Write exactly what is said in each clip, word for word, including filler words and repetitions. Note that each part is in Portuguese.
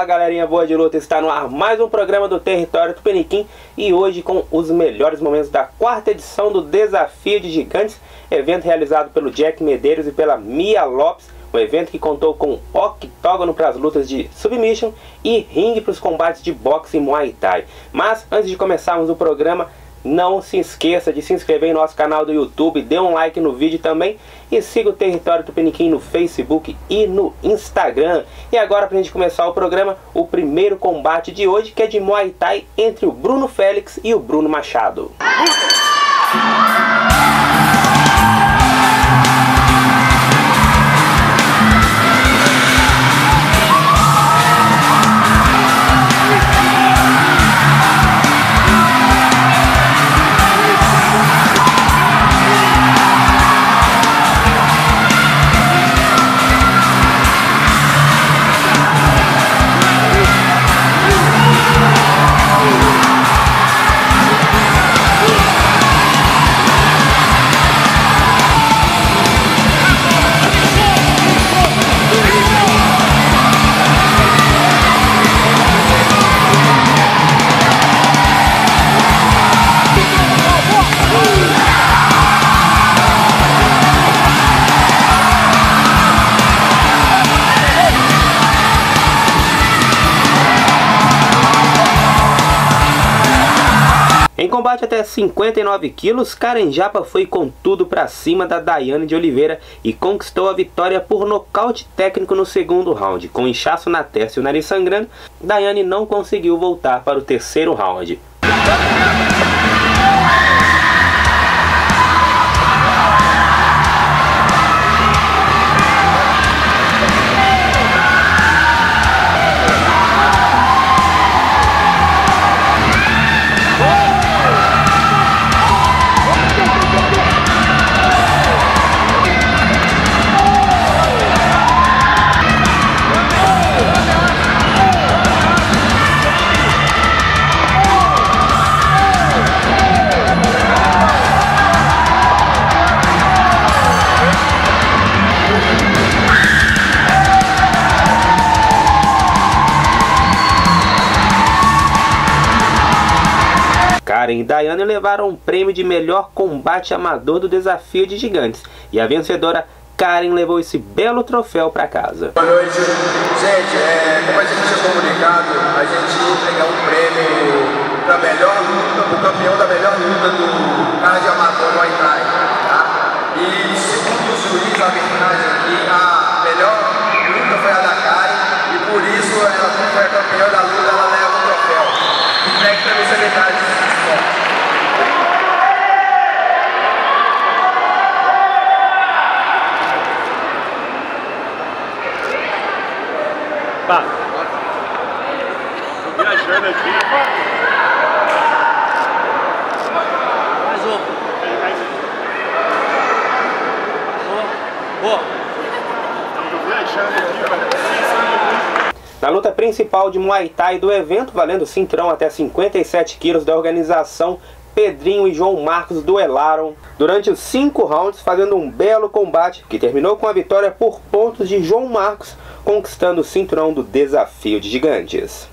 Fala galerinha boa de luta, está no ar mais um programa do Território Tupiniquim e hoje com os melhores momentos da quarta edição do Desafio de Gigantes, evento realizado pelo Jack Medeiros e pela Mia Lopes, um evento que contou com octógono para as lutas de submission e ringue para os combates de boxe e Muay Thai. Mas antes de começarmos o programa, não se esqueça de se inscrever em nosso canal do YouTube, dê um like no vídeo também e siga o Território Tupiniquim no Facebook e no Instagram. E agora, para a gente começar o programa, o primeiro combate de hoje, que é de Muay Thai entre o Bruno Félix e o Bruno Machado. Em combate até cinquenta e nove quilos, Karen Japa foi com tudo pra cima da Daiane de Oliveira e conquistou a vitória por nocaute técnico no segundo round. Com inchaço na testa e o nariz sangrando, Daiane não conseguiu voltar para o terceiro round. Karen e Daiane levaram um prêmio de melhor combate amador do Desafio de Gigantes e a vencedora Karen levou esse belo troféu para casa. Boa noite, gente. É, como a gente tinha comunicado, a gente ia entregar um prêmio para melhor luta, para o campeão da melhor luta do cara de amador Muay Thai, tá? E segundo os juízes, a arbitragem aqui, a melhor luta foi a da Karen e por isso ela foi a campeã da luta, ela leva o troféu. Entregue para o secretário de esporte. Tá. Tô viajando aqui. Mais um. Boa. Tô viajando aqui. Na luta principal de Muay Thai do evento, valendo cinturão até cinquenta e sete quilos da organização, Pedrinho e João Marcos duelaram durante os cinco rounds, fazendo um belo combate que terminou com a vitória por pontos de João Marcos, conquistando o cinturão do Desafio de Gigantes.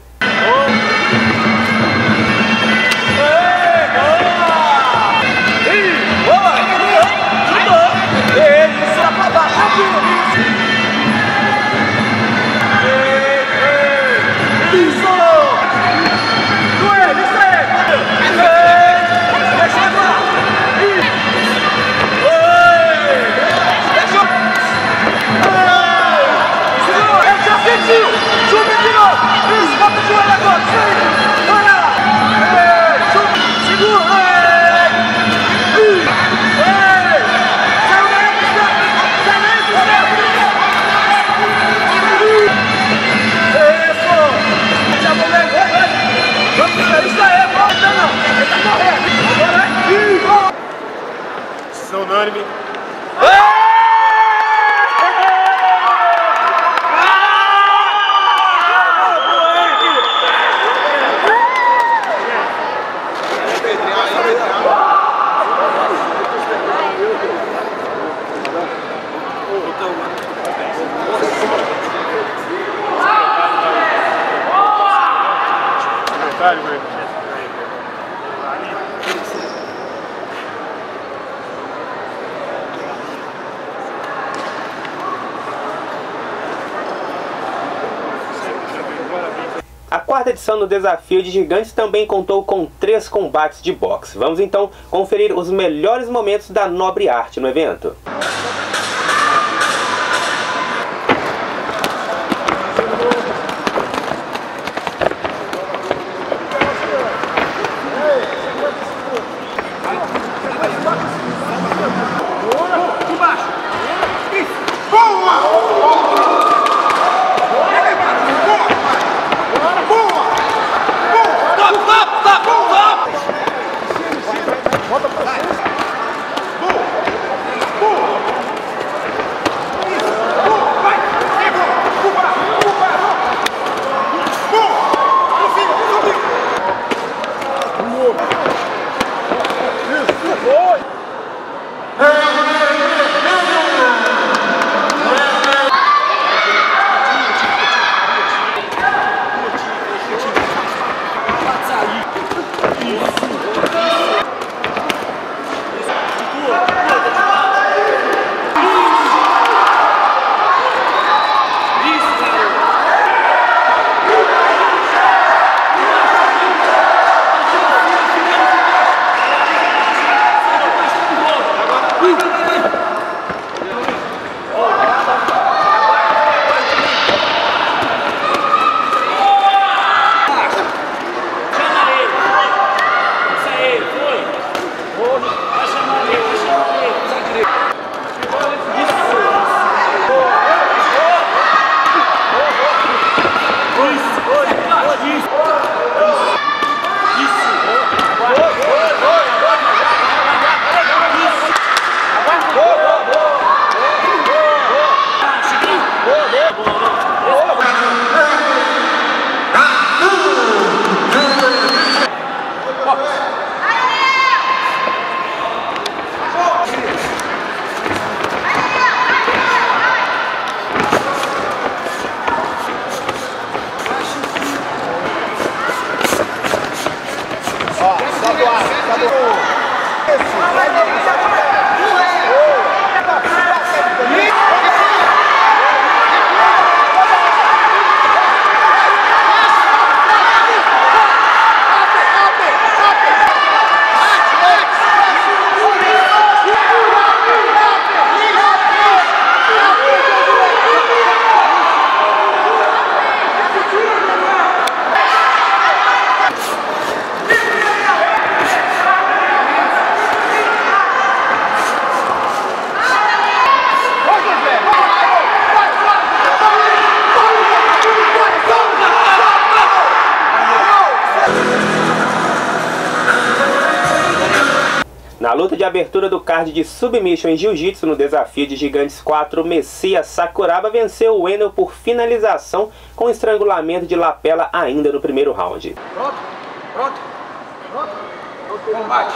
A quarta edição do Desafio de Gigantes também contou com três combates de boxe. Vamos então conferir os melhores momentos da nobre arte no evento. Na luta de abertura do card de Submission em Jiu-Jitsu no Desafio de Gigantes quatro, Messias Sakuraba venceu o Wendel por finalização com estrangulamento de lapela ainda no primeiro round. Pronto? Pronto? Pronto? Combate.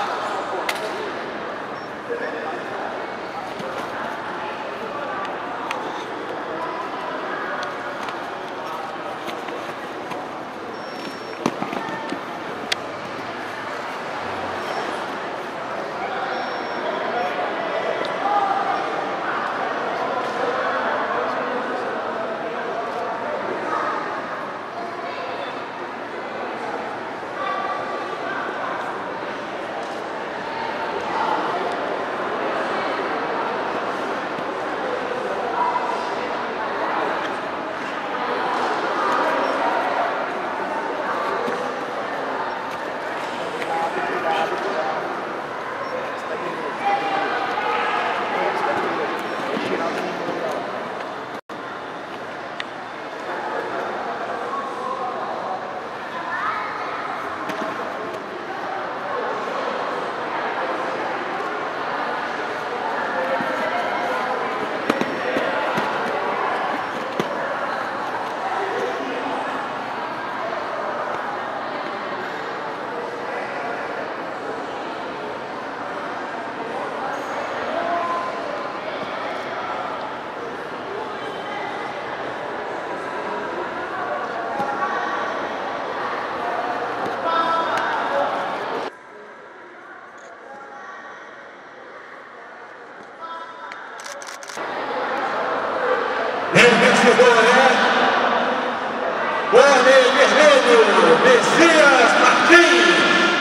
vermelho, Messias Martins.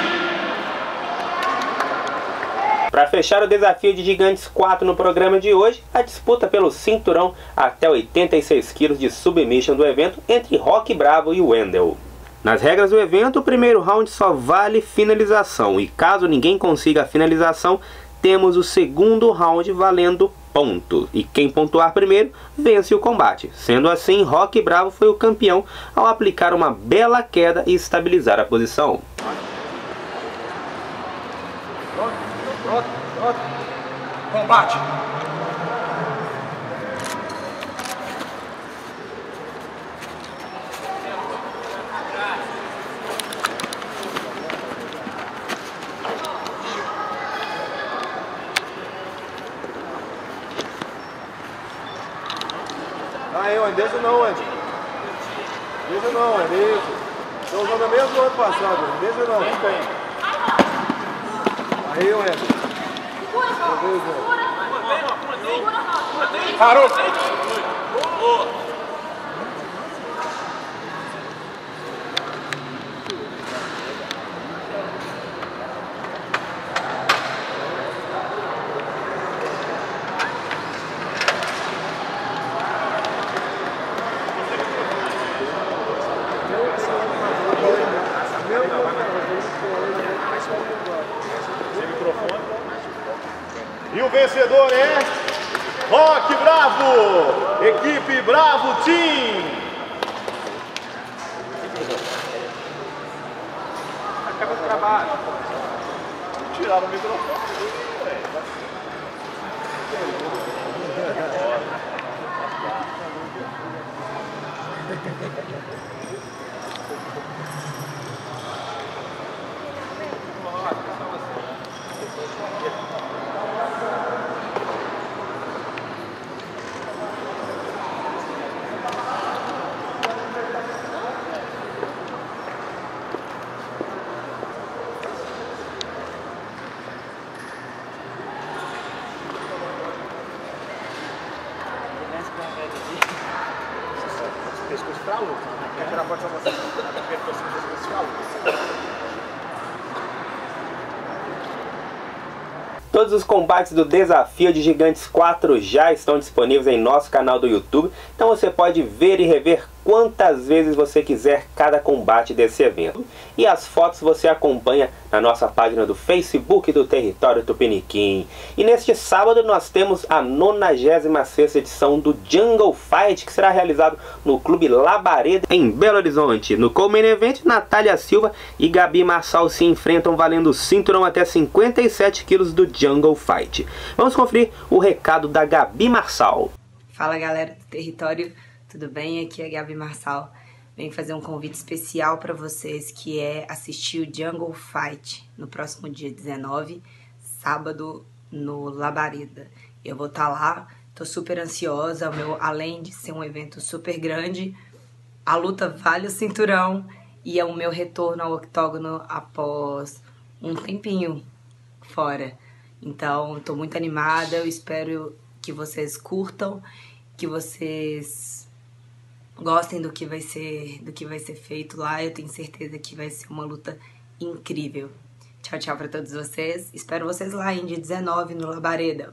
Para fechar o desafio de gigantes quatro no programa de hoje, a disputa pelo cinturão até oitenta e seis quilos de submission do evento entre Rock Bravo e Wendel. Nas regras do evento, o primeiro round só vale finalização, e caso ninguém consiga a finalização, temos o segundo round valendo pontos, e quem pontuar primeiro vence o combate. Sendo assim, Rock Bravo foi o campeão ao aplicar uma bela queda e estabilizar a posição. Pronto, pronto. Combate. Aí, Andy, deixa não, Andy. Deixa não, Andy. Isso. Estou usando o mesmo do ano passado. Deixa não. Fica aí. Aí, Andy. Parou! E o vencedor é Rock Bravo, equipe Bravo Team. Acaba o trabalho. Tiraram o microfone. Pescoço pra luta. Quer tirar a foto pra você? Pescoço pra luta. Todos os combates do Desafio de Gigantes quatro já estão disponíveis em nosso canal do YouTube, então você pode ver e rever quantas vezes você quiser cada combate desse evento. E as fotos você acompanha na nossa página do Facebook do Território Tupiniquim. E neste sábado nós temos a nonagésima sexta edição do Jungle Fight, que será realizado no Clube Labareda, em Belo Horizonte. No Co-Main Event, Natália Silva e Gabi Marçal se enfrentam valendo o cinturão até cinquenta e sete quilos do Jungle Fight. Vamos conferir o recado da Gabi Marçal. Fala, galera do Território, tudo bem? Aqui é a Gabi Marçal. Venho fazer um convite especial para vocês, que é assistir o Jungle Fight no próximo dia dezenove, sábado, no Labareda. Eu vou estar lá, tô super ansiosa, o meu, além de ser um evento super grande, a luta vale o cinturão e é o meu retorno ao octógono após um tempinho fora. Então, tô muito animada, eu espero que vocês curtam, que vocês gostem do que vai ser, do que vai ser feito lá. Eu tenho certeza que vai ser uma luta incrível. Tchau, tchau pra todos vocês. Espero vocês lá em dia dezenove no Labareda.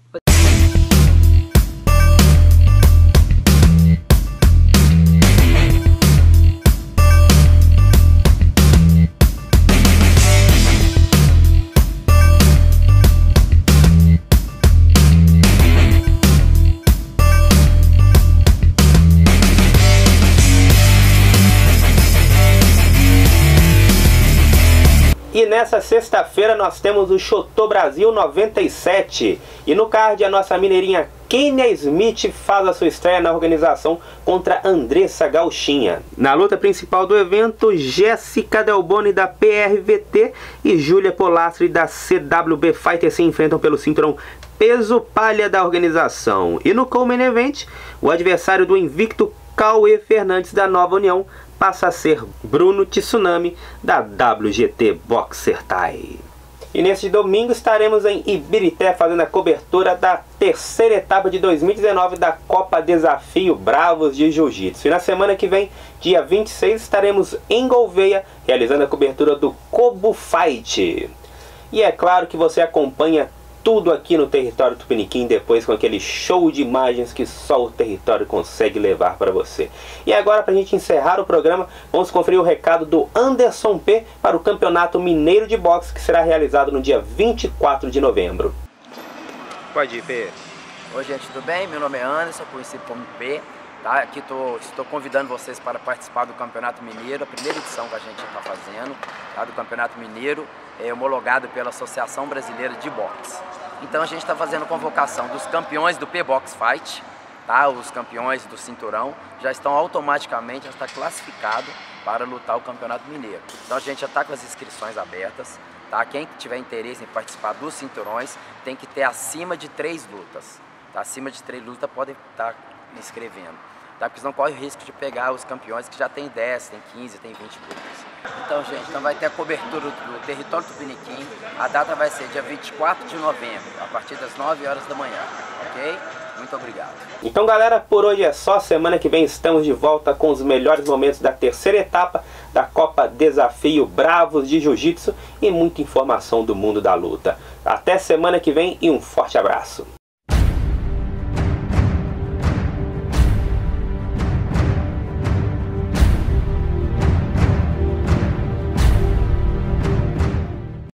E nessa sexta-feira nós temos o Chotô Brasil noventa e sete. E no card a nossa mineirinha Kenia Smith faz a sua estreia na organização contra Andressa Gauchinha. Na luta principal do evento, Jéssica Delboni da P R V T e Júlia Polastri da C W B Fighter se enfrentam pelo cinturão peso palha da organização. E no Co-Main Event, o adversário do invicto Cauê Fernandes da Nova União passa a ser Bruno Tsunami da W G T Boxer Thai. E neste domingo estaremos em Ibirité fazendo a cobertura da terceira etapa de dois mil e dezenove da Copa Desafio Bravos de Jiu-Jitsu. E na semana que vem, dia vinte e seis, estaremos em Gouveia realizando a cobertura do Kobu Fight. E é claro que você acompanha tudo aqui no Território Tupiniquim depois com aquele show de imagens que só o território consegue levar para você. E agora, para a gente encerrar o programa, vamos conferir o recado do Anderson P para o Campeonato Mineiro de Boxe, que será realizado no dia vinte e quatro de novembro. Pode ir, P. Oi, gente, tudo bem? Meu nome é Anderson, conhecido como P. Tá? Aqui tô, estou convidando vocês para participar do Campeonato Mineiro, a primeira edição que a gente está fazendo, tá? Do Campeonato Mineiro, é homologado pela Associação Brasileira de Boxe. Então a gente está fazendo convocação dos campeões do P-Box Fight, tá? Os campeões do cinturão já estão automaticamente já está classificados para lutar o Campeonato Mineiro. Então a gente já está com as inscrições abertas, tá? Quem tiver interesse em participar dos cinturões tem que ter acima de três lutas, tá? Acima de três lutas podem estar inscrevendo, tá? Porque senão corre o risco de pegar os campeões que já tem dez, tem quinze, tem vinte lutas. Então, gente, então vai ter a cobertura do Território Tupiniquim. A data vai ser dia vinte e quatro de novembro, a partir das nove horas da manhã, ok? Muito obrigado. Então, galera, por hoje é só. Semana que vem estamos de volta com os melhores momentos da terceira etapa da Copa Desafio Bravos de Jiu-Jitsu e muita informação do mundo da luta. Até semana que vem e um forte abraço.